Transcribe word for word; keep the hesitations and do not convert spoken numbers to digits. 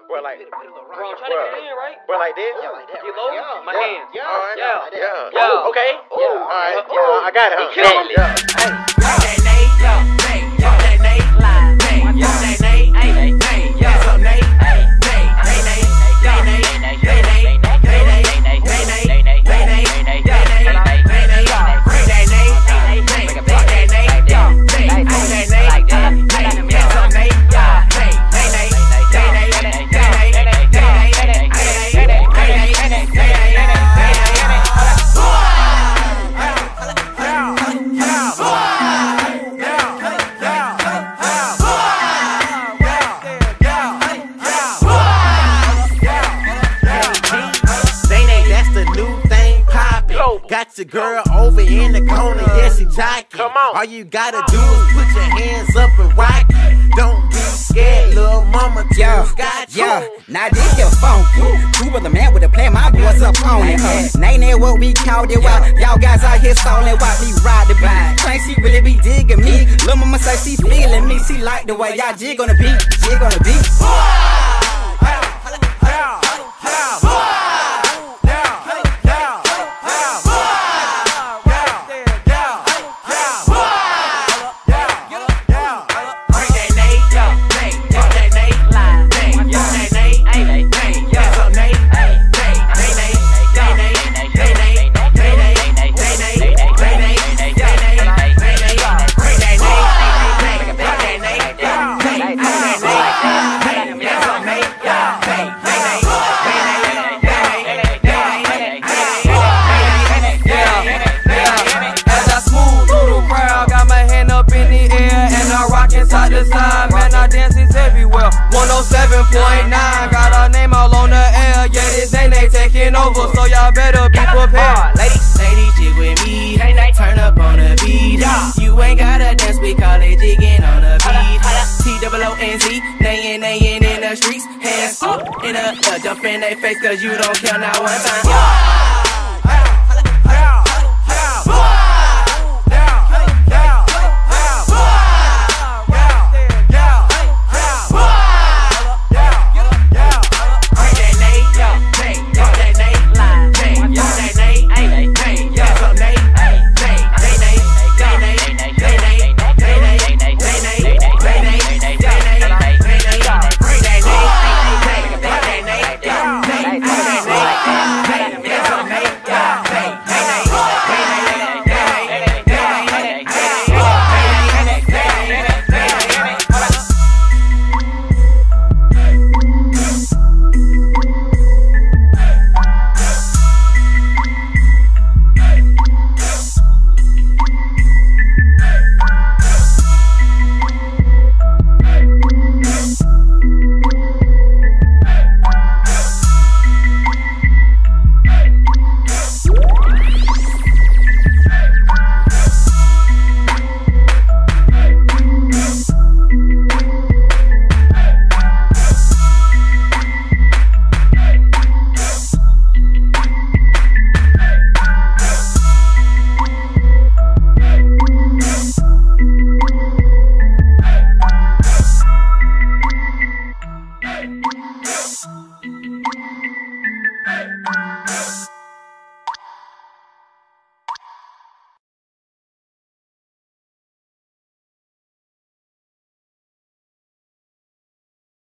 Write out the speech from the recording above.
Bro, like, Bro, I'm trying to get in, right? bro, like this? Yeah, like that. You low? Yeah. My hands. Yeah, all right. Yeah. Yeah. Yeah. Okay. Ooh. Yeah. All right. Ooh. Yeah, I got it. He killing Yeah. it. Yeah. That Nate, yeah. Nate, yeah. That Nate, lie. Nate, yeah. That Nate, Nate, Nate, yeah. So Nate, Nate, Nate, Nate, Nate, yeah. Nate, Nate, Nate, Nate, Nate, Nate, Nate, Nate, Nate, Nate, Nate, Nate, yeah. Nate, Nate, Nate, yeah. Bring that Nate, Nate, Nate, Nate, that Nate, yeah. Nate, Nate, Nate, Nate, Nate, yeah. So Nate, yeah. Nate, Nate, Nate, Nate, Nate, Nate, Nate, got your girl over in the corner, yeah, she jocking. Come on. All you gotta do is put your hands up and rock it. Don't be scared, little mama, yeah, got you. Yeah, now this here funky. True was the man with the plan, my boys up on it. Uh, Name that what we called it, while y'all guys out here stalling, watch me ride the beat. Claim she really be digging me. Lil' mama say she feeling me, she like the way y'all jig on the beat, jig on the beat. one oh seven point nine, got our name all on the air. Yeah, this ain't they taking over, so y'all better be prepared. Ladies, ladies, jig with me, turn up on the beat. You ain't gotta dance, we call it jigging on the beat. T O O N Z, nayin', nayin' in the streets. Hands up in the uh, jump in they face, cause you don't count out one time.